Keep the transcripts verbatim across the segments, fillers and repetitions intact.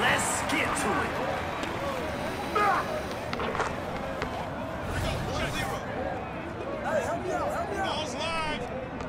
Let's get to it. Hey, help me out, help me out. Ball's live.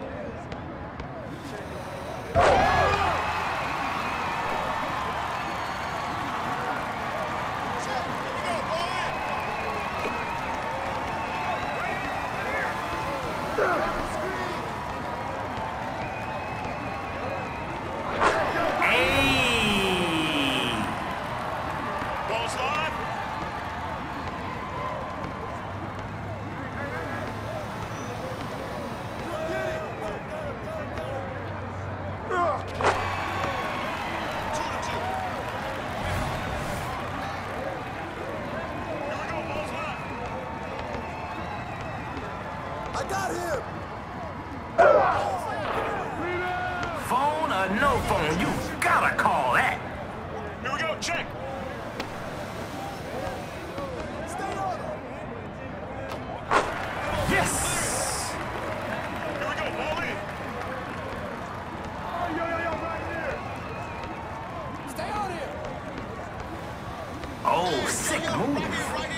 I got him! Phone or no phone, you gotta call that. Here we go, check. Stay on him! Yes! Here we go, ball in. Oh, yo, yo, yo, right there! Stay on him! Oh, sick move. Right here.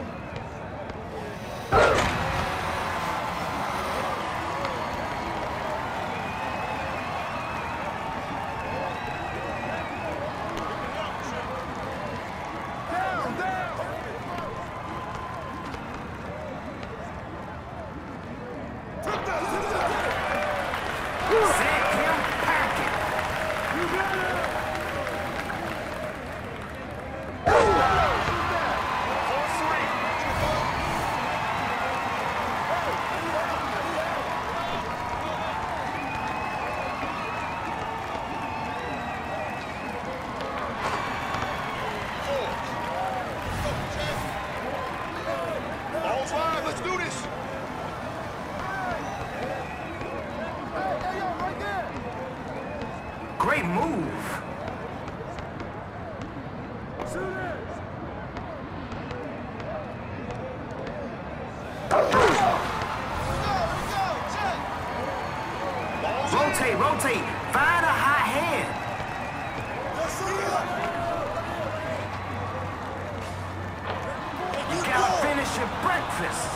Down, down! Took that, took that! Send him packing. You got it! Ball's live, let's do this. Hey, hey, yo, right there! Great move. Shoot it! Rotate, rotate. Find a hot hand. Let's shoot it! You gotta finish your breakfast.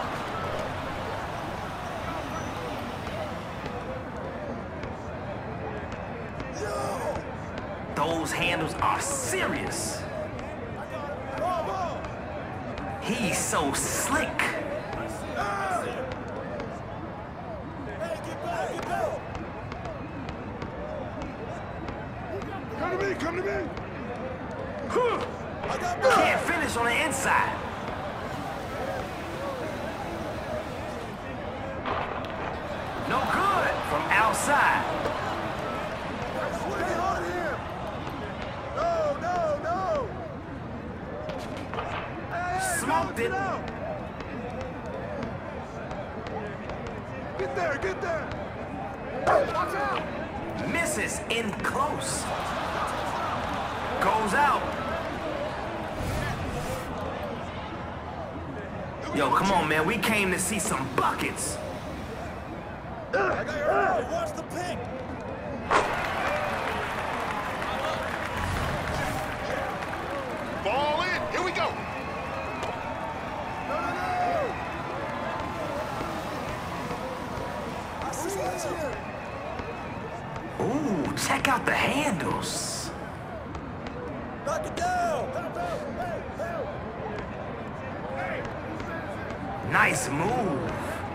Yo! Those handles are serious. Ball, ball! He's so slick. Hey! Hey, get back, get back! Come to me, come to me! I got back! Can't finish on the inside. No good from outside. Stay on him! No, no, no! Hey, hey, Smoked no, it. no. Get there, get there! Watch out! Misses in close. Goes out. Yo, come on, man. We came to see some buckets. I got your eye. Watch the pick! Ball in, here we go. No, no, no! I see you! Ooh, check out the handles. Knock it down! Hey, hey. Nice move.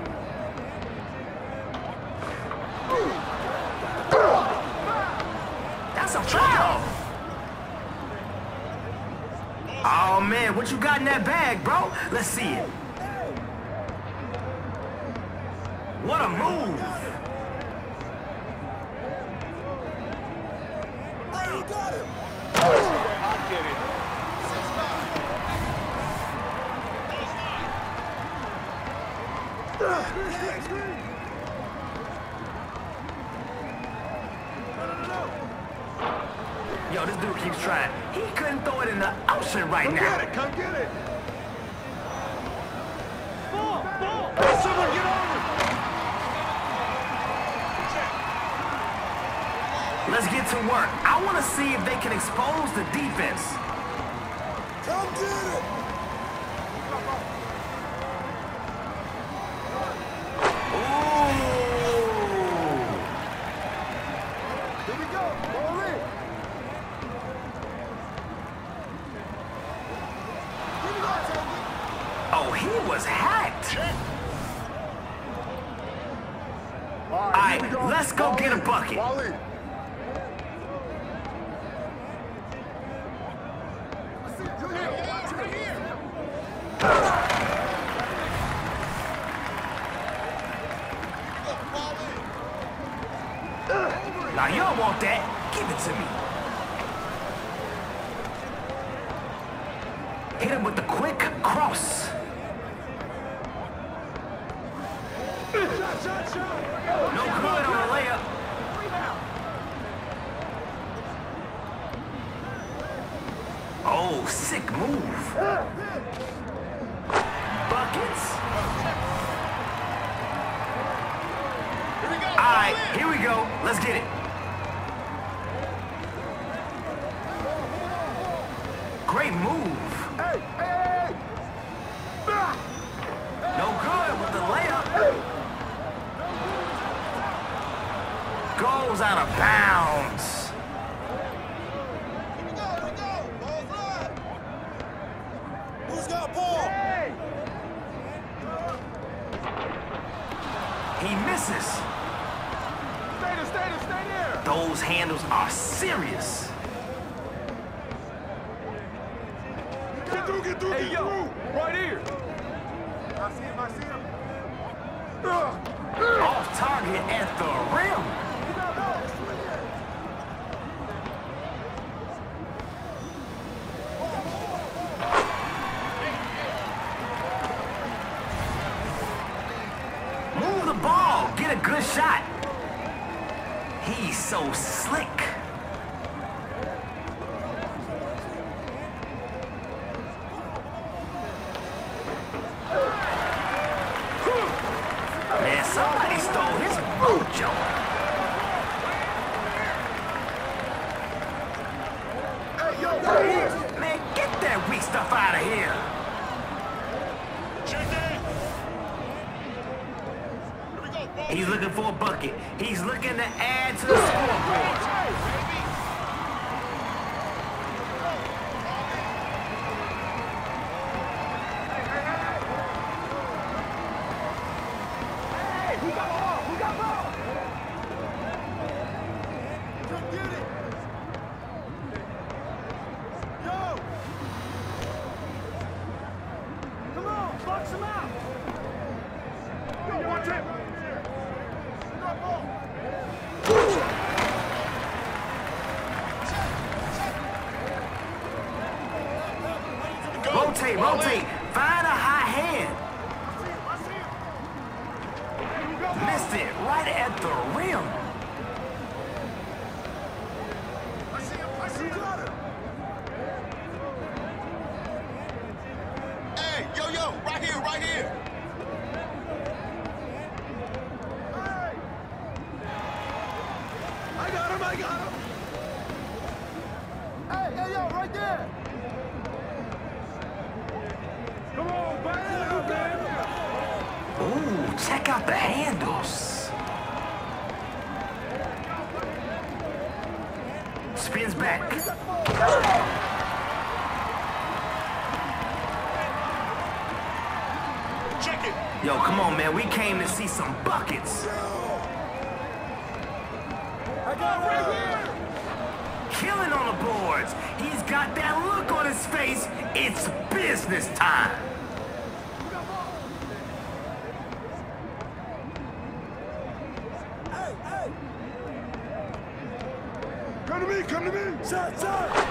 That's a foul. Oh, man, what you got in that bag, bro? Let's see it. What a move. Hey, you got him! I get it. Yo, this dude keeps trying. He couldn't throw it in the ocean right Come now. get it, come get it! Ball, ball. Hey, someone get over! Let's get to work. I want to see if they can expose the defense. Come get it. Oh, he was hacked. All right, let's go get a bucket. Now, you don't want that. Give it to me. Hit him with the quick cross. No good on the layup. Oh, sick move. Buckets. All right, here we go. Let's get it. Great move. Hey, hey, hey. No good with the layup. Goes out of bounds. Here we go, here we go. Ball fly. Who's got ball? Hey. He misses. Stay there, stay there, stay there. Those handles are serious. Get through, get through, Hey, get yo, through. right here. I see him, I see him. Off target at the rim. Move the ball. Get a good shot. He's so slick. Man, somebody stole his mojo. Hey, yo, right here. Man, get that weak stuff out of here. Check in. Here we go, ball. He's looking for a bucket. He's looking to add to the scoreboard. Rotate, rotate. Find a high hand. Missed it right at the rim. I see him, I see him. Hey, yo, yo, right here, right here. Hey. I got him, I got him. Hey, hey, yo, right there. Come on, back up, man. Ooh, check out the handles. Spins back. Check it. Yo, come on, man. We came to see some buckets. I got right here. Killing on the boards. He's got that look on his face. It's business time. Hey, hey. Come to me, come to me. Shot, shot.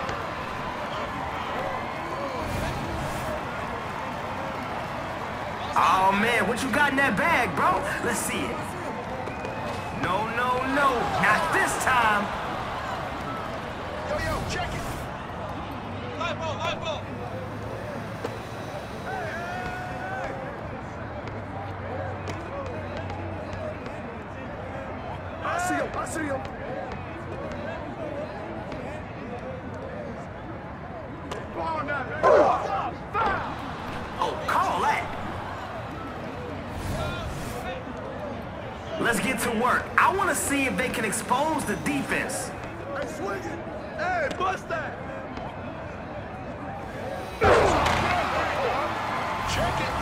Oh, man, what you got in that bag, bro? Let's see it. No, no, no. Not this time. Yo, yo, check it. Live ball, live ball. I see him, I see him. Oh, call that. Let's get to work. I want to see if they can expose the defense. Hey, swing it. Hey, bust that. Check it.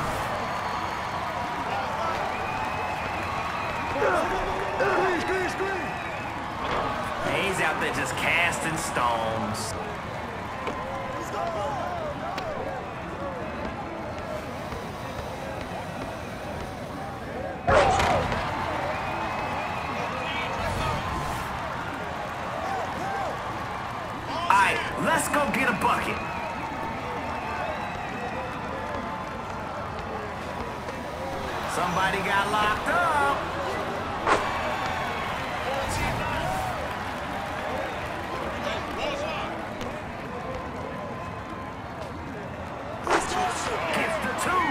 Screen, screen, screen. He's out there just casting stones. Alright, let's go get a bucket. Somebody got locked up. Gets the two.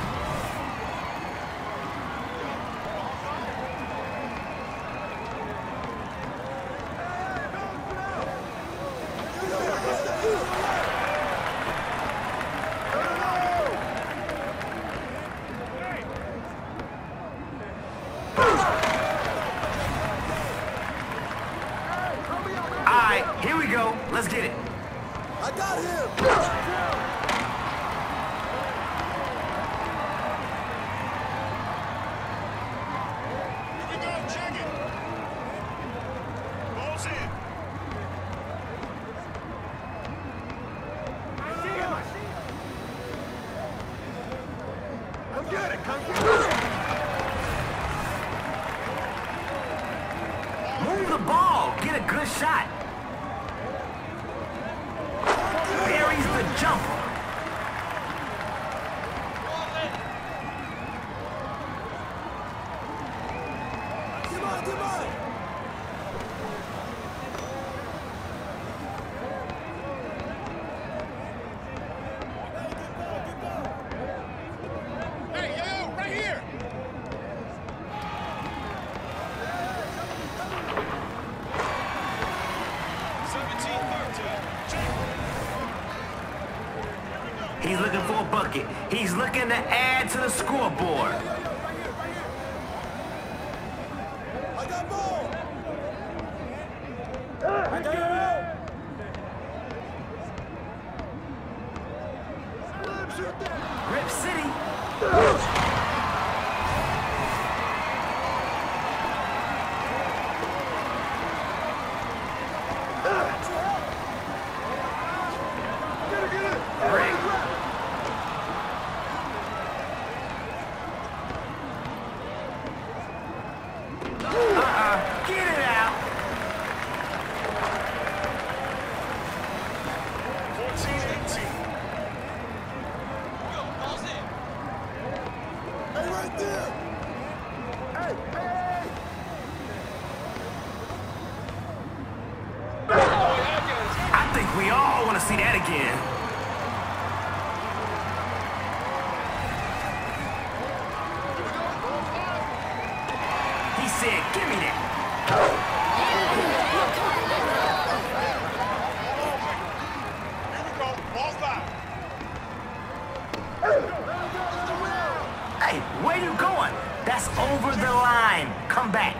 Alright, here we go. Let's get it. I got him. Here we go, check it. Ball's in. Come get it, come get it. Move the ball. Get a good shot. Buries the jumper. Come on, come on. Hey, yo, yo, right here. seventeen thirteen. Check. He's looking for a bucket. He's looking to add to the scoreboard. I got ball. I got it. Rip City. Rick. Uh-uh. Get it out. fourteen eighteen. Hey, right there. Hey, hey. I think we all want to see that again. He said, give me that. Here we go, ball's live. Hey, where you going? That's over the line. Come back.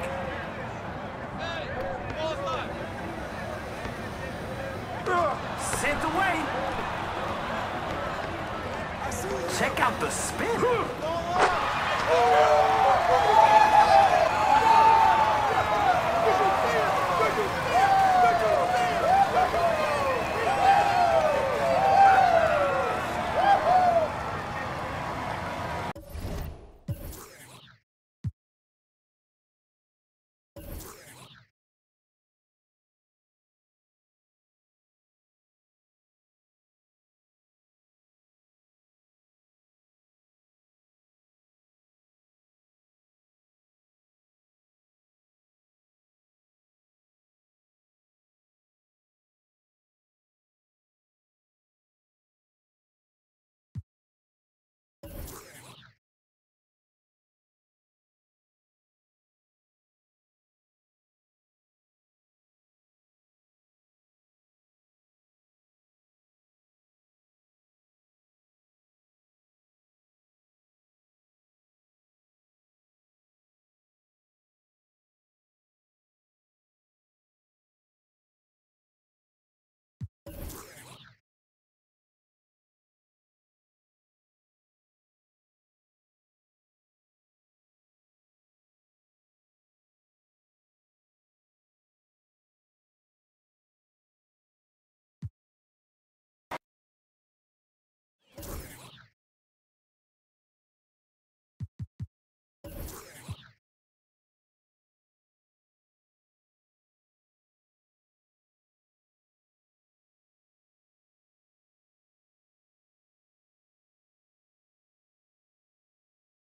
Sent away. Check out the spin.